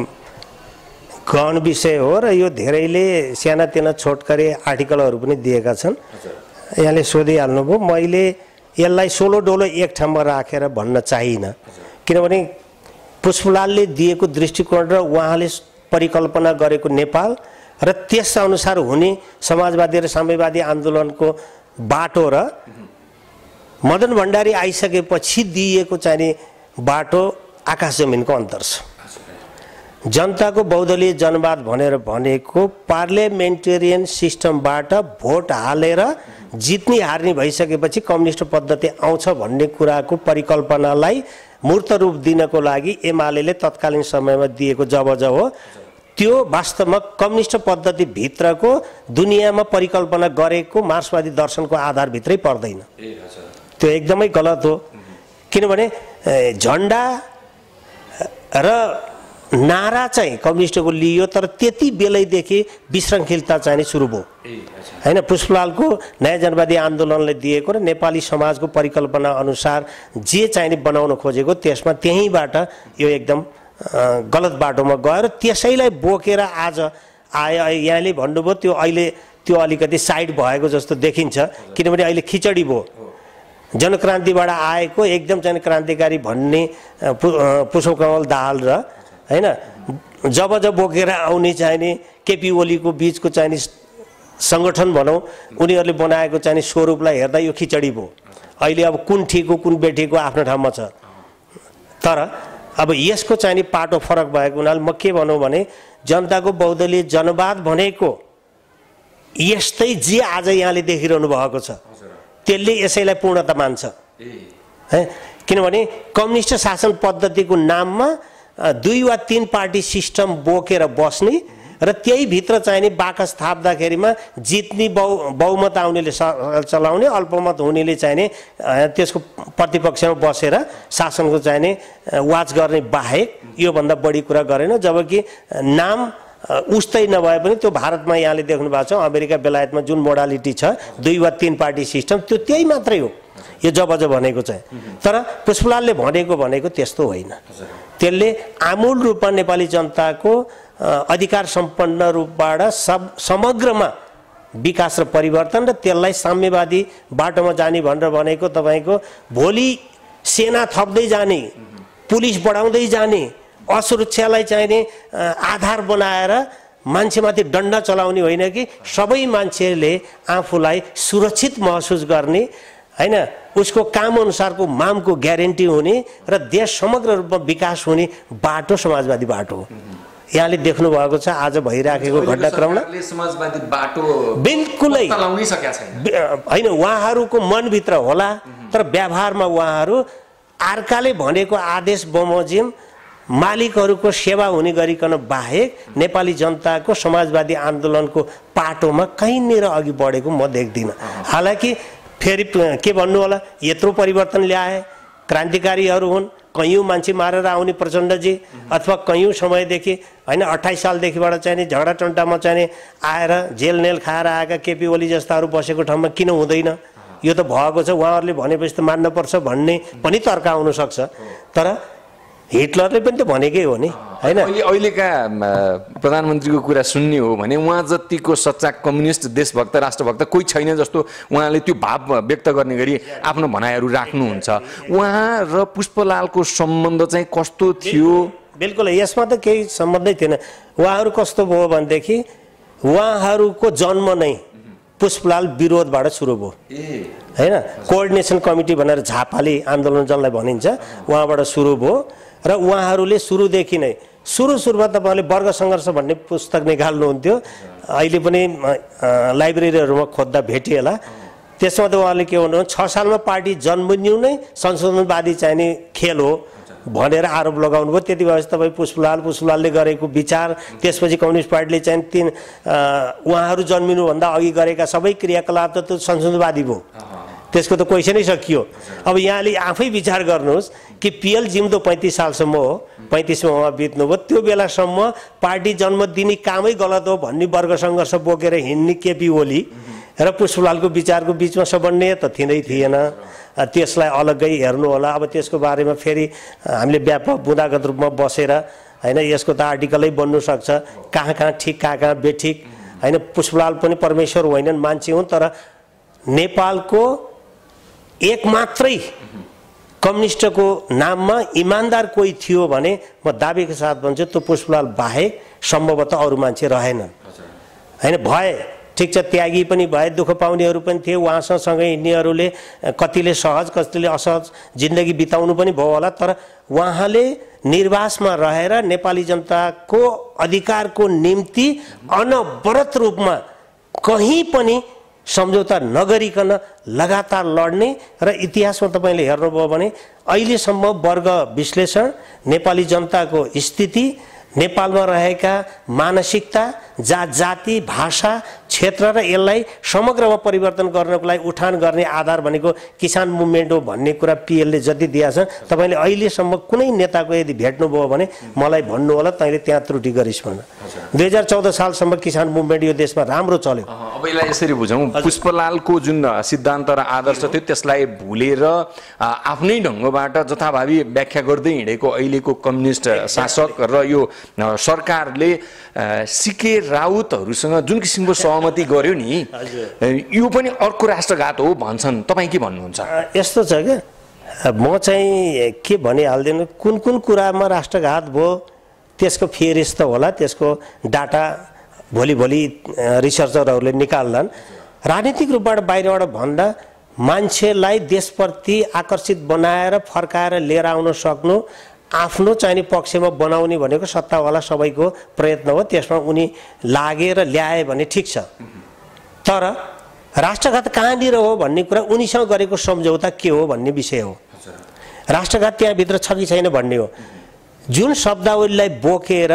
गहन विषय हो र यो धेरैले सानातिना छोटकरी आर्टिकलहरू पनि दिएका छन् यहाँले सोधिहाल्नुभयो मैले यसलाई सोलो डोलो एक ठाउँमा राखेर भन्न चाहिनँ किनभने पुष्पलालले दिएको दृष्टिकोण र उहाँले परिकल्पना गरेको नेपाल र त्यसअनुसार हुने समाजवादी र साम्यवादी आन्दोलनको बाटो र मदन भण्डारी आइसकेपछि दिएको चाहिने बाटो आकाश जमिनको अन्तर छ जनताको बहुदलीय जनवाद भनेर भनेको पार्लियामेन्टेरियन सिस्टमबाट भोट हालेर जित्ने हार्ने भइसकेपछि कम्युनिस्ट पद्धति आउँछ भन्ने कुराको परिकल्पनालाई मूर्त रूप दिनको लागि एमालेले तत्कालीन समयमा दिएको जबजब हो त्यो वास्तवमा कम्युनिस्ट पद्धति भित्रको दुनियाँमा परिकल्पना गरेको मार्क्सवादी दर्शनको आधारभित्रै पर्दैन त्यो एकदमै गलत हो किनभने झन्डा र नारा चाहिँ कम्युनिस्टको लियो तर त्यति बेलैदेखि विशृङ्खलता चाहिँ सुरु भयो हैन पुष्पलालको नयाँ जनवादी आन्दोलनले दिएको र नेपाली समाजको परिकल्पना अनुसार जे चाहिने बनाउन खोजेको त्यसमा त्यहीँबाट यो एकदम गलत बाटोमा गएर त्यसैलाई बोकेर आज आयो यहाँले भन्नुभयो त्यो अहिले त्यो अलिकति साइड भएको जस्तो देखिन्छ किनभने अहिले खिचडी भयो जनक्रान्तिबाट आएको एकदम चाहिँ क्रान्तिकारी भन्ने पुष्पकमल दाहाल र हैन जब जब बोकेर आउने चाहिने केपी ओलीको बीचको चाहिने संगठन भनौँ उनीहरूले बनाएको चाहिने स्वरूपलाई हेर्दा यो खिचडी भयो अहिले अब कुन ठिकको कुन बेठीको आफ्नो ठाउँमा छ तर अब यसको चाहिने पाटो फरक भएको हुनाले म के भनौँ भने जनताको बहुदलीय जनवाद भनेको यस्तै जे आज यहाँले देखिरहनु भएको छ त्यसले यसैलाई पूर्णता मान्छ है किनभने कम्युनिस्ट शासन पद्धतिको नाममा दुई वा तीन पार्टी सिस्टम बोकेर बस्ने र त्यही भित्र चाहिने बाकस थाप्दाखेरिमा जित्ने बहु बहुमत आउनेले चलाउने अल्पमत हुनेले चाहिने त्यसको प्रतिपक्षमा बसेर शासनको चाहिने वाच गर्ने बाहेक योभन्दा बढी कुरा गरेन जबकि नाम उस्तै नभए पनि त्यो भारतमा यहाँले देख्नु भएको छ अमेरिका बेलायतमा जुन मोडालिटी छ दुई वा तीन पार्टी सिस्टम त्यो त्यही मात्रै हो यो जब जब भनेको चाहिँ तर पुष्पलालले भनेको भनेको त्यस्तो होइन त्यसले आमूल रूपमा नेपाली जनताको अधिकार सम्पन्न रूपबाट सब समग्रमा विकास र परिवर्तन र त्यसलाई साम्यवादी बाटोमा जाने भनेर भनेको तपाईको भोलि सेना थप्दै जाने, पुलिस बढाउँदै जाने, असुरक्षालाई चाहिने आधार बनाएर मान्छेमाथि डन्डा चलाउने होइन कि सबै मान्छेले आफूलाई सुरक्षित महसुस गर्ने हैन, उसको काम अनुसारको मामको ग्यारेन्टी हुने र देश समग्र रूपमा विकास हुने बाटो समाजवादी बाटो हो। यहाँले देख्नु भएको छ आज भइराखेको घटनाक्रमलाई समाजवादी बाटो बिल्कुलै चलाउनै सकेका छैन हैन। उहाँहरूको मनभित्र होला तर व्यवहारमा उहाँहरू अर्काले भनेको आदेश बमोजिम मालिकहरूको सेवा हुने गरिकन बाहेक नेपाली जनताको समाजवादी आन्दोलनको पाटोमा कहीँनिर अघि बढेको म देख्दिनँ। हालाकि फेरि के भन्नु होला, यत्रो परिवर्तन ल्याए, क्रान्तिकारीहरू हुन्, कैयौँ मान्छे मारेर आउने प्रचण्डजी अथवा कैयौँ समयदेखि हैन अट्ठाइस सालदेखिबाट चाहिँ झगडा टन्टामा चाहिँ आएर जेल नेल खाएर आएका केपी ओली जस्ताहरू बसेको ठाउँमा किन हुँदैन? यो त भएको छ, उहाँहरूले भनेपछि त मान्नुपर्छ भन्ने पनि तर्क आउन सक्छ। तर हिटलरले पनि त भनेकै हो नि हैन। अहिले अहिलेका प्रधानमन्त्रीको कुरा सुन्ने हो भने उहाँ जतिको सच्चा कम्युनिस्ट देशभक्त राष्ट्रभक्त कोही छैन जस्तो उहाँले त्यो भाव व्यक्त गर्ने गरी आफ्नो भनाइहरू राख्नुहुन्छ। उहाँ र पुष्पलालको सम्बन्ध चाहिँ कस्तो थियो? बिल्कुल यसमा त केही सम्बन्धै थिएन। उहाँहरू कस्तो भयो भनेदेखि उहाँहरूको जन्म नै पुष्पलाल विरोधबाट सुरु भयो हैन। कोअर्डिनेसन कमिटी भनेर झापाली आन्दोलन जसलाई भनिन्छ उहाँबाट सुरु भयो र उहाँहरूले सुरुदेखि नै सुरु सुरुमा तपाईँले वर्ग सङ्घर्ष भन्ने पुस्तक निकाल्नुहुन्थ्यो, अहिले पनि लाइब्रेरीहरूमा खोज्दा भेटिएला। त्यसमा त उहाँले के भन्नु, छ सालमा पार्टी जन्मिनु नै संशोधनवादी चाहिने खेल हो भनेर आरोप लगाउनु भयो। त्यति भएपछि तपाईँ पुष्पलाल पुष्पलालले गरेको विचार, त्यसपछि कम्युनिस्ट पार्टीले चाहिँ तिन उहाँहरू जन्मिनुभन्दा अघि गरेका सबै क्रियाकलाप त त्यो संशोधनवादी भयो, त्यसको त क्वेसनै सकियो। अब यहाँले आफै विचार गर्नुहोस् कि पिएल जिम्दो पैँतिस सालसम्म हो, पैँतिसमा उहाँ बित्नुभयो, त्यो बेलासम्म पार्टी जन्म दिने कामै गलत हो भन्ने वर्ग सङ्घर्ष बोकेर हिँड्ने केपी ओली र पुष्पलालको विचारको बिचमा समन्वय त थिँदै थिएन। त्यसलाई अलग्गै हेर्नु होला। अब त्यसको बारेमा फेरि हामीले व्यापक बुँदागत रूपमा बसेर हैन यसको त आर्टिकलै बन्नु सक्छ, कहाँ कहाँ ठिक कहाँ कहाँ बेठिक हैन। पुष्पलाल पनि परमेश्वर होइनन्, मान्छे हुन्। तर नेपालको एक मात्रै कम्युनिस्टको नाममा इमान्दार कोही थियो भने म दाबीको साथ भन्छु त्यो पुष्पलाल बाहेक सम्भवतः अरू मान्छे रहेनन् हैन। भए ठिक छ, त्यागी पनि भए, दुःख पाउनेहरू पनि थिए, उहाँसँग सँगै हिँड्नेहरूले कतिले सहज कतिले असहज जिन्दगी बिताउनु पनि भयो होला। तर उहाँले निर्वासमा रहेर नेपाली जनताको अधिकारको निम्ति अनवरत रूपमा कहीँ पनि सम्झौता नगरिकन लगातार लड्ने र इतिहासमा तपाईँले हेर्नुभयो भने अहिलेसम्म वर्ग विश्लेषण, नेपाली जनताको स्थिति, नेपालमा रहेका मानसिकता, जात जाति, भाषा, क्षेत्र र यसलाई समग्रमा परिवर्तन गर्नको लागि उठान गर्ने आधार भनेको किसान मुभमेन्ट हो भन्ने कुरा पिएलले जति दिएछ, तपाईँले अहिलेसम्म कुनै नेताको यदि भेट्नुभयो भने मलाई भन्नु होला तैँले त्यहाँ त्रुटि गरिस् भनेर। दुई हजार चौध सालसम्म किसान मुभमेन्ट यो देशमा राम्रो चल्यो। अब यसलाई यसरी बुझौँ, पुष्पलालको जुन सिद्धान्त र आदर्श थियो त्यसलाई भुलेर आफ्नै ढङ्गबाट जथाभावी व्याख्या गर्दै हिँडेको अहिलेको कम्युनिस्ट शासक र यो सरकारले सिके राउतहरूसँग जुन किसिमको सहमति गर्यो नि, यो पनि अर्को राष्ट्रघात हो भन्छन्। तपाईँ के भन्नुहुन्छ? यस्तो छ क्या, म चाहिँ के भनिहाल्दिनँ कुन कुन कुरामा राष्ट्रघात भयो त्यसको फेरिस्त होला, त्यसको डाटा भोलि भोलि रिसर्चरहरूले निकाल्लान्। राजनीतिक रूपबाट बाहिरबाट भन्दा मान्छेलाई देशप्रति आकर्षित बनाएर फर्काएर लिएर आउन सक्नु, आफ्नो चाहिने पक्षमा बनाउने भनेको सत्तावाला सबैको प्रयत्न हो। त्यसमा उनी लागेर ल्याए भने ठिक छ, तर राष्ट्रघात कहाँनिर हो भन्ने कुरा उनीसँग गरेको सम्झौता के हो भन्ने विषय हो। राष्ट्रघात त्यहाँभित्र छ कि छैन भन्ने हो। जुन शब्दावलीलाई बोकेर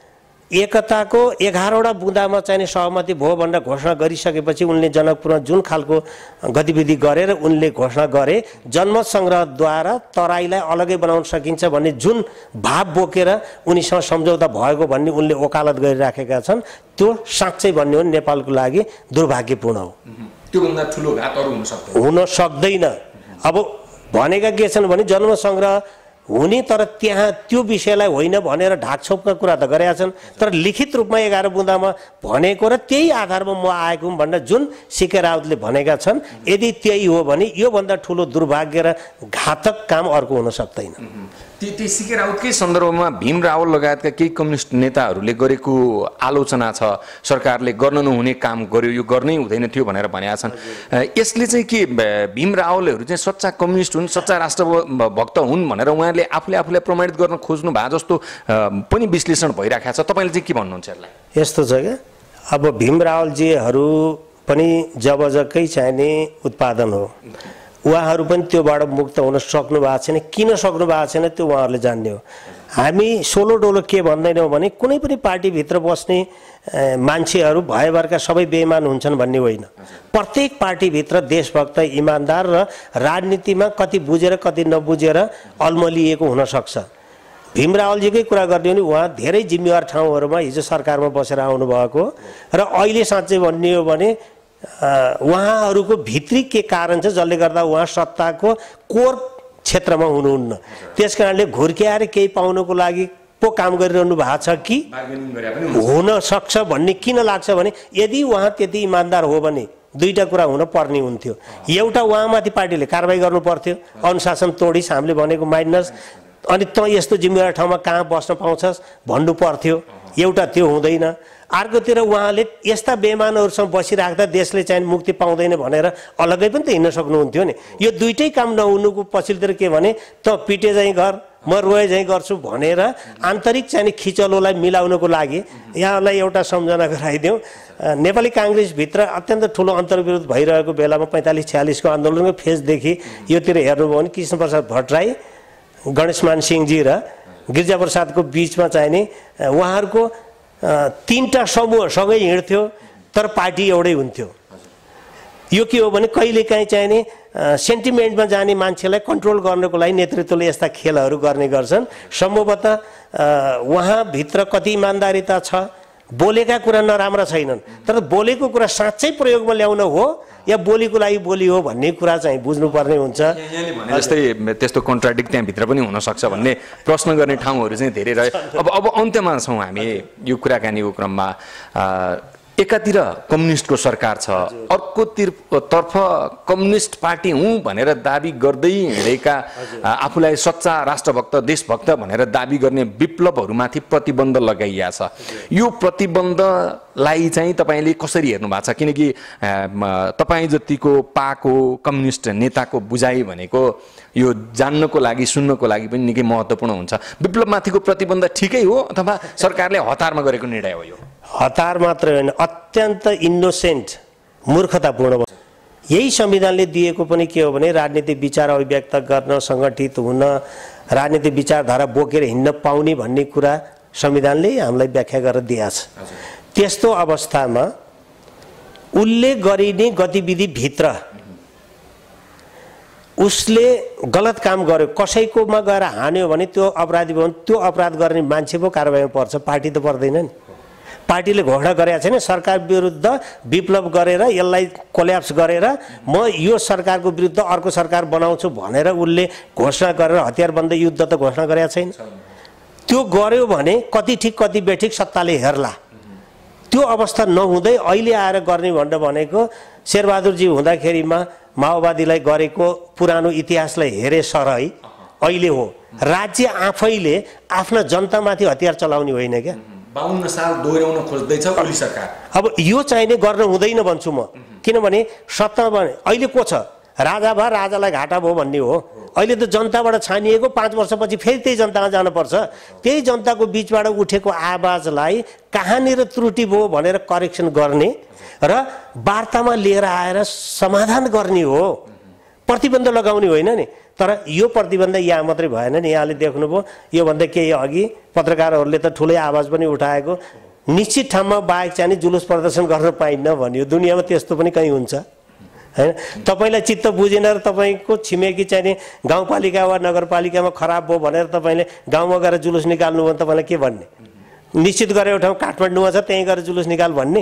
एकताको एघारवटा बुँदामा चाहिने सहमति भयो भनेर घोषणा गरिसकेपछि उनले जनकपुरमा जुन खालको गतिविधि गरेर उनले घोषणा गरे जनमत सङ्ग्रहद्वारा तराईलाई अलगै बनाउन सकिन्छ भन्ने जुन भाव बोकेर उनीसँग सम्झौता भएको भन्ने उनले वकालत गरिराखेका छन्, त्यो साँच्चै भन्ने हो नेपालको लागि दुर्भाग्यपूर्ण हो। त्योभन्दा ठुलो घात अरू हुन सक्दैन हुन सक्दैन। अब भनेका के छन् भने जनमत सङ्ग्रह हुने, तर त्यहाँ त्यो विषयलाई होइन भनेर ढाकछोपका कुरा त गरेका छन्, तर लिखित रूपमा एघार बुँदामा भनेको र त्यही आधारमा म आएको हुँ भनेर जुन सिके राउतले भनेका छन्, यदि त्यही हो भने योभन्दा ठुलो दुर्भाग्य र घातक काम अर्को हुन सक्दैन। ती ती सिके राउतकै सन्दर्भमा भीम रावल लगायतका केही कम्युनिस्ट नेताहरूले गरेको आलोचना छ, सरकारले गर्न नहुने काम गर्यो, यो गर्नै हुँदैन थियो भनेर भनेका छन्। यसले चाहिँ के भीम रावलहरू चाहिँ सच्चा कम्युनिस्ट हुन्, सच्चा राष्ट्रभक्त हुन् भनेर उहाँहरूले आफूले आफूलाई प्रमाणित गर्न खोज्नु भए जस्तो पनि विश्लेषण भइरहेको छ। तपाईँले चाहिँ के भन्नुहुन्छ यसलाई? यस्तो छ क्या, अब भीम रावलजीहरू पनि जबजकै चाहिने उत्पादन हो, उहाँहरू पनि त्योबाट मुक्त हुन सक्नु भएको छैन। किन सक्नु भएको छैन त्यो उहाँहरूले जान्ने हो। हामी सोलो डोलो के भन्दैनौँ भने कुनै पनि पार्टीभित्र बस्ने मान्छेहरू भयभरका सबै बेइमान हुन्छन् भन्ने होइन। प्रत्येक पार्टीभित्र देशभक्त, इमान्दार र राजनीतिमा कति बुझेर कति नबुझेर अल्मलिएको हुनसक्छ। भीम रावलजीकै कुरा गर्ने हो भने उहाँ धेरै जिम्मेवार ठाउँहरूमा हिजो सरकारमा बसेर आउनुभएको र अहिले साँच्चै भन्ने हो भने उहाँहरूको भित्री के कारण छ जसले गर्दा उहाँ सत्ताको कोर क्षेत्रमा हुनुहुन्न। त्यस कारणले घुर्क्याएर केही पाउनको लागि पो काम गरिरहनु भएको छ कि हुन सक्छ भन्ने किन लाग्छ भने यदि उहाँ त्यति इमान्दार हो भने दुईटा कुरा हुन पर्ने हुन्थ्यो। एउटा, उहाँमाथि पार्टीले कारबाही गर्नु पर्थ्यो, अनुशासन तोडिस्, हामीले भनेको माइनस, अनि तँ यस्तो जिम्मेवार ठाउँमा कहाँ बस्न पाउँछस् भन्नु पर्थ्यो। एउटा त्यो हुँदैन। अर्कोतिर उहाँले यस्ता बेमानहरूसँग बसिराख्दा देशले चाहिँ मुक्ति पाउँदैन भनेर अलग्गै पनि त हिँड्न सक्नुहुन्थ्यो नि। यो दुइटै काम नहुनुको पछिल्लोतिर के भने त पिटे चाहिँ घर, म रोए चाहिँ गर्छु भनेर आन्तरिक चाहिँ खिचलोलाई मिलाउनको लागि यहाँलाई एउटा सम्झना गराइदिउँ। नेपाली काङ्ग्रेसभित्र अत्यन्त ठुलो अन्तर्विरोध भइरहेको बेलामा पैँतालिस छ्यालिसको आन्दोलनको फेजदेखि योतिर हेर्नुभयो भने कृष्णप्रसाद भट्टराई, गणेशमान सिंहजी र गिरिजाप्रसादको बिचमा चाहिने उहाँहरूको तीनटा समूह सँगै हिँड्थ्यो तर पार्टी एउटै हुन्थ्यो। यो के हो भने कहिलेकाहीँ चाहिने सेन्टिमेन्टमा जाने मान्छेलाई कन्ट्रोल गर्नको लागि नेतृत्वले यस्ता खेलहरू गर्ने गर्छन्। सम्भवतः उहाँभित्र कति इमान्दारिता छ, बोलेका कुरा नराम्रा छैनन्, तर बोलेको कुरा साँच्चै प्रयोगमा ल्याउन हो या बोलीको लागि बोली हो भन्ने कुरा चाहिँ बुझ्नुपर्ने हुन्छ। जस्तै त्यस्तो कन्ट्राडिक्ट त्यहाँभित्र पनि हुनसक्छ भन्ने प्रश्न गर्ने ठाउँहरू चाहिँ धेरै रहे। अब अब अन्त्यमा छौँ हामी यो कुराकानीको क्रममा। एकातिर कम्युनिस्टको सरकार छ, अर्कोतर्फ कम्युनिस्ट पार्टी हुँ भनेर दाबी गर्दै हिँडेका, आफूलाई सच्चा राष्ट्रभक्त, देशभक्त भनेर दाबी गर्ने विप्लवहरूमाथि प्रतिबन्ध लगाइया छ। यो प्रतिबन्धलाई चाहिँ तपाईँले कसरी हेर्नु भएको छ? किनकि तपाईँ जतिको पाको कम्युनिस्ट नेताको बुझाइ भनेको यो जान्नको लागि, सुन्नको लागि पनि निकै महत्त्वपूर्ण हुन्छ। विप्लवमाथिको प्रतिबन्ध ठिकै हो अथवा सरकारले हतारमा गरेको निर्णय हो? यो हतार मात्र होइन, अत्यन्त इनोसेन्ट, मूर्खतापूर्ण। यही संविधानले दिएको पनि के हो भने राजनीतिक विचार अभिव्यक्त गर्न, सङ्गठित हुन, राजनीतिक विचारधारा बोकेर हिँड्न पाउने भन्ने कुरा संविधानले हामीलाई व्याख्या गरेर दिएको छ। त्यस्तो अवस्थामा उसले गरिने गतिविधिभित्र उसले गलत काम गर्यो, कसैकोमा गएर हान्यो भने त्यो अपराधी भयो भने त्यो अपराध गर्ने मान्छे पो कारबाहीमा पर्छ, पार्टी त पर्दैन नि। पार्टीले घोषणा गरेका छैन सरकार विरुद्ध विप्लव गरेर यसलाई कोल्याप्स गरेर म यो सरकारको विरुद्ध अर्को सरकार बनाउँछु भनेर उसले घोषणा गरेर हतियारबन्द युद्ध त घोषणा गरेका छैन। त्यो गर्यो भने कति ठिक कति बेठिक सत्ताले हेर्ला। त्यो अवस्था नहुँदै अहिले आएर गर्ने भनेर भनेको शेरबहादुरजी हुँदाखेरिमा माओवादीलाई गरेको पुरानो इतिहासलाई हेरे सरह अहिले हो। राज्य आफैले आफ्ना जनतामाथि हतियार चलाउने होइन क्या। बाउन्न साल दोहोऱ्याउन खोज्दैछ ओली सरकार। अब यो चाहिने गर्न हुँदैन भन्छु म, किनभने सत्ता भने अहिले को छ? राजा भए राजालाई घाटा भयो भन्ने हो। अहिले त जनताबाट छानिएको, पाँच वर्षपछि फेरि त्यही जनतामा जानुपर्छ। त्यही जनताको बिचबाट उठेको आवाजलाई कहाँनिर त्रुटि भयो भनेर करेक्सन गर्ने र वार्तामा लिएर आएर समाधान गर्ने हो, प्रतिबन्ध लगाउने होइन नि। तर यो प्रतिबन्ध यहाँ मात्रै भएन नि। यहाँले देख्नुभयो योभन्दा केही अघि पत्रकारहरूले त ठुलै आवाज पनि उठाएको, निश्चित ठाउँमा बाहेक चाहिँ जुलुस प्रदर्शन गर्न पाइन्न भन्यो। दुनियाँमा त्यस्तो पनि कहीँ हुन्छ हैन? तपाईँलाई चित्त बुझेन र तपाईँको छिमेकी चाहिँ गाउँपालिका वा नगरपालिकामा खराब भयो भनेर तपाईँले गाउँमा गएर जुलुस निकाल्नु भने तपाईँलाई के भन्ने? निश्चित गरेको ठाउँ काठमाडौँमा छ त्यहीँ गएर जुलुस निकाल भन्ने?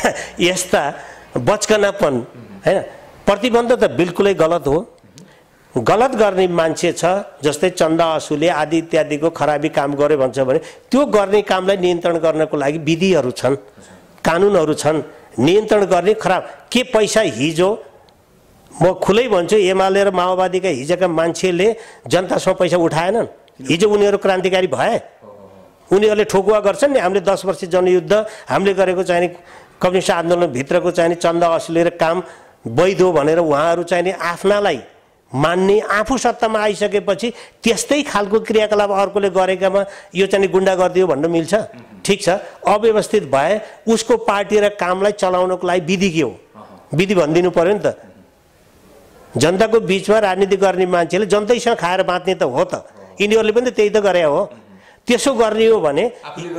यस्ता बचकनापन हैन? प्रतिबन्ध त बिल्कुलै गलत हो। गलत गर्ने मान्छे छ जस्तै चन्दा असुले आदि इत्यादिको खराबी काम गर्यो भन्छ भने त्यो गर्ने कामलाई नियन्त्रण गर्नको लागि विधिहरू छन्, कानुनहरू छन् नियन्त्रण गर्ने। खराब के पैसा हिजो म खुलै भन्छु एमाले र माओवादीका हिजोका मान्छेले जनतासँग पैसा उठाएनन्, हिजो उनीहरू क्रान्तिकारी भए। उनीहरूले ठोकुवा गर्छन् नि, हामीले दस वर्ष जनयुद्ध हामीले गरेको चाहिँ कम्युनिस्ट आन्दोलनभित्रको चाहिँ चन्दा असुलेर काम वैध हो भनेर उहाँहरू चाहिँ आफ्नालाई मान्ने, आफू सत्तामा आइसकेपछि त्यस्तै खालको क्रियाकलाप अर्कोले गरेकामा यो चाहिँ गुन्डा गरिदियो भन्न मिल्छ? ठिक छ, अव्यवस्थित भए उसको पार्टी र कामलाई चलाउनको लागि विधि के हो? विधि भनिदिनु पर्यो नि त। जनताको बिचमा राजनीति गर्ने मान्छेले जनतैसँग खाएर बाँच्ने त हो त, यिनीहरूले पनि त त्यही त गरे हो। त्यसो गर्ने हो भने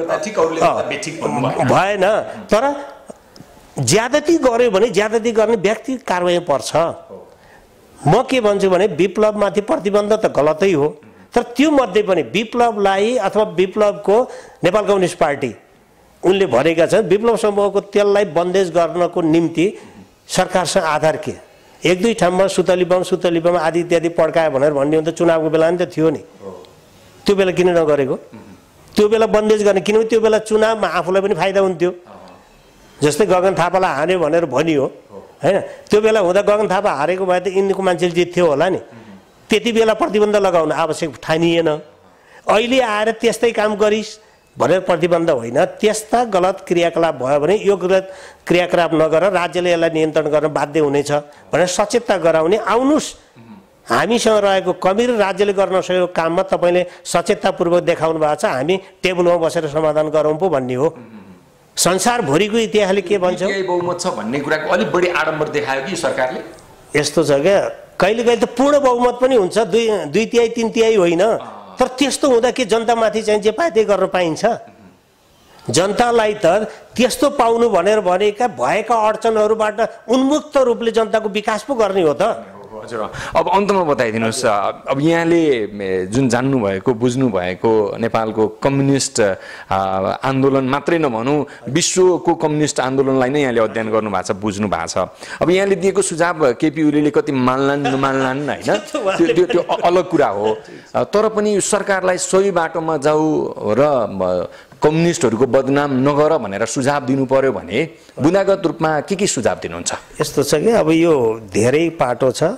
भएन, तर ज्यादती गर्यो भने ज्यादती गर्ने व्यक्ति कारवाही पर्छ। म के भन्छु भने विप्लवमाथि प्रतिबन्ध त गलतै हो, तर त्यो मध्ये पनि विप्लवलाई अथवा विप्लवको नेपाल कम्युनिस्ट पार्टी उनले भनेका छन् विप्लव समूहको तेललाई बन्देज गर्नको निम्ति सरकारसँग आधार के? एक दुई ठाउँमा सुतली बम सुतली बम आदि इत्यादि पड्कायो भनेर भन्ने हो त चुनावको बेला नि त थियो नि। त्यो बेला किन नगरेको? त्यो बेला बन्देज गर्ने, किनभने त्यो बेला चुनावमा आफूलाई पनि फाइदा हुन्थ्यो। जस्तै गगन थापालाई हान्यो भनेर भनियो हैन, त्यो बेला हुँदा गगन थापा हारेको भए त यिनको मान्छेले जित्थ्यो होला नि। त्यति बेला प्रतिबन्ध लगाउन आवश्यक ठानिएन। अहिले आएर त्यस्तै काम गरिस् भनेर प्रतिबन्ध होइन, त्यस्ता गलत क्रियाकलाप भयो भने यो गलत क्रियाकलाप नगरेर राज्यले यसलाई नियन्त्रण गर्न बाध्य हुनेछ भनेर सचेतता गराउने। आउनुस् हामीसँग रहेको कमी र राज्यले गर्न नसकेको काममा तपाईँले सचेततापूर्वक देखाउनु भएको छ, हामी टेबलमा बसेर समाधान गरौँ पो भन्ने हो। संसारभरिको इतिहासले के भन्छ? बहुमत छ भन्ने कुराको अलिक बढी आडम्बर देखायो कि सरकारले। यस्तो छ क्या, कहिले कहिले त पूर्ण बहुमत पनि हुन्छ, दुई दुई तिहाई तिन तिहाई होइन। तर त्यस्तो हुँदा के जनतामाथि चाहिँ जे पाए त्यही गर्न पाइन्छ? जनतालाई त त्यस्तो पाउनु भनेर भनेका भएका अडचनहरूबाट उन्मुक्त रूपले जनताको विकास पो गर्ने हो त। हजुर, अब अन्तमा बताइदिनुहोस्, अब यहाँले जुन जान्नुभएको बुझ्नुभएको नेपालको कम्युनिस्ट आन्दोलन मात्रै नभनौँ विश्वको कम्युनिस्ट आन्दोलनलाई नै यहाँले अध्ययन गर्नु भएको छ, बुझ्नु भएको छ। अब यहाँले दिएको सुझाव केपी ओलीले कति मान्लान् नमान्लान् होइन, त्यो त्यो अलग कुरा हो। तर पनि सरकारलाई सही बाटोमा जाऊ र कम्युनिस्टहरूको बदनाम नगर भनेर सुझाव दिनु पर्यो भने बुँदागत रूपमा के के सुझाव दिनुहुन्छ? यस्तो छ कि अब यो धेरै पाटो छ।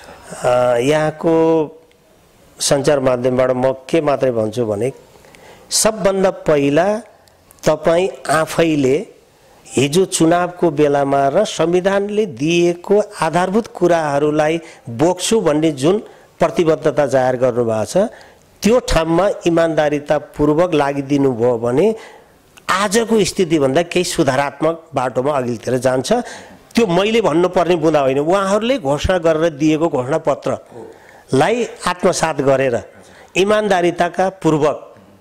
यहाँको सञ्चार माध्यमबाट म के मात्रै भन्छु भने सबभन्दा पहिला तपाईँ आफैले हिजो चुनावको बेलामा र संविधानले दिएको आधारभूत कुराहरूलाई बोक्छु भन्ने जुन प्रतिबद्धता जाहेर गर्नुभएको छ त्यो ठाउँमा इमान्दारितापूर्वक लागिदिनु भयो भने आजको स्थितिभन्दा केही सुधारात्मक बाटोमा अघिल्तिर जान्छ। त्यो मैले भन्नुपर्ने बुँदा होइन, उहाँहरूले घोषणा गरेर दिएको घोषणापत्रलाई आत्मसात गरेर इमान्दारिताका पूर्वक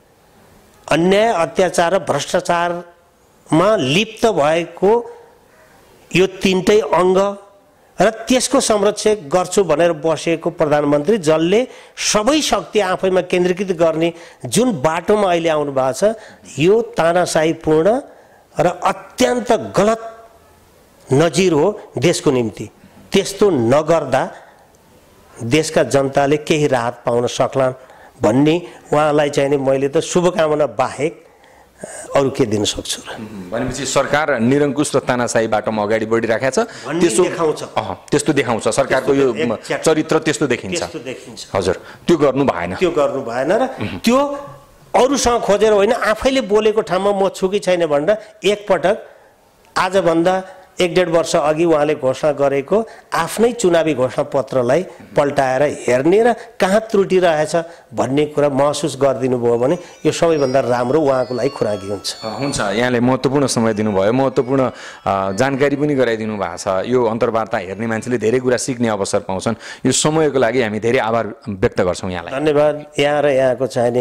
अन्याय अत्याचार र भ्रष्टाचारमा लिप्त भएको यो तीनटै अङ्ग र त्यसको संरक्षण गर्छु भनेर बसेको प्रधानमन्त्री जसले सबै शक्ति आफैमा केन्द्रीकृत गर्ने जुन बाटोमा अहिले आउनु भएको छ यो तानाशाहीपूर्ण र अत्यन्त गलत नजिर हो देशको निम्ति। त्यस्तो नगर्दा देशका जनताले केही राहत पाउन सक्लान् भन्ने उहाँलाई चाहिँ नि मैले त शुभकामना बाहेक अरू के दिन सक्छु र। भनेपछि सरकार निरङ्कुश र तानाशाही बाटोमा अगाडि बढिराखेको छ, त्यस्तो देखाउँछ। अह त्यस्तो देखाउँछ, सरकारको यो चरित्र त्यस्तो देखिन्छ। त्यस्तो देखिन्छ। हजुर, त्यो गर्नु भएन। त्यो गर्नु भएन र त्यो अरूसँग खोजेर होइन, आफैले बोलेको ठाउँमा म छु कि छैन भनेर एकपटक आजभन्दा एक डेढ वर्ष अघि उहाँले घोषणा गरेको आफ्नै चुनावी घोषणापत्रलाई पल्टाएर हेर्ने र कहाँ त्रुटि रहेछ भन्ने कुरा महसुस गरिदिनु भयो भने यो सबैभन्दा राम्रो उहाँको लागि खुराकी हुन्छ। हुन्छ, यहाँले महत्त्वपूर्ण समय दिनुभयो, महत्त्वपूर्ण जानकारी पनि गराइदिनु भएको छ। यो अन्तर्वार्ता हेर्ने मान्छेले धेरै कुरा सिक्ने अवसर पाउँछन्। यो समयको लागि हामी धेरै आभार व्यक्त गर्छौँ यहाँलाई। धन्यवाद। यहाँ र यहाँको चाहिने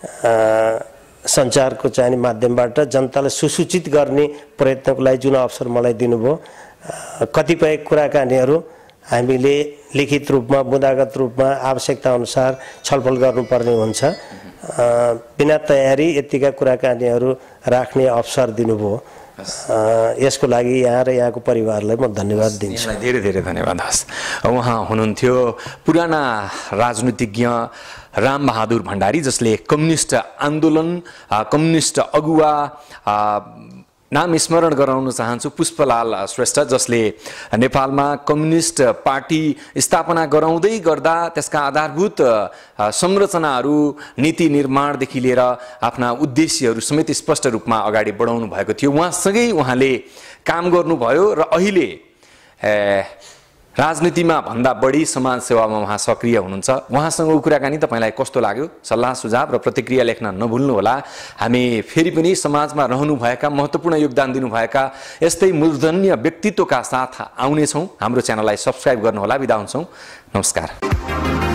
सञ्चारको चाहिने माध्यमबाट जनतालाई सुसूचित गर्ने प्रयत्नको लागि जुन अवसर मलाई दिनुभयो, कतिपय कुराकानीहरू हामीले लिखित रूपमा बुँदागत रूपमा आवश्यकता अनुसार छलफल गर्नुपर्ने हुन्छ। बिना तयारी यतिका कुराकानीहरू राख्ने अवसर दिनुभयो, यसको लागि यहाँ र यहाँको परिवारलाई म धन्यवाद दिन्छु। धेरै धेरै धन्यवाद। हस्, उहाँ हुनुहुन्थ्यो पुराना राजनीतिज्ञ रामबहादुर भण्डारी, जसले कम्युनिस्ट आन्दोलन कम्युनिस्ट अगुवा नाम स्मरण गराउन चाहन्छु पुष्पलाल श्रेष्ठ, जसले नेपालमा कम्युनिस्ट पार्टी स्थापना गराउँदै गर्दा त्यसका आधारभूत संरचनाहरू नीति निर्माणदेखि लिएर आफ्ना उद्देश्यहरू समेत स्पष्ट रूपमा अगाडि बढाउनु भएको थियो। उहाँसँगै उहाँले काम गर्नुभयो र अहिले राजनीतिमा भन्दा बढी समाज सेवामा उहाँ सक्रिय हुनुहुन्छ। उहाँसँग कुराकानी तपाईँलाई कस्तो लाग्यो? सल्लाह सुझाव र प्रतिक्रिया लेख्न नभुल्नुहोला। हामी फेरि पनि समाजमा रहनुभएका महत्त्वपूर्ण योगदान दिनुभएका यस्तै मूर्धन्य व्यक्तित्वका साथ आउनेछौँ। हाम्रो च्यानललाई सब्सक्राइब गर्नुहोला। बिदा हुन्छौँ, नमस्कार।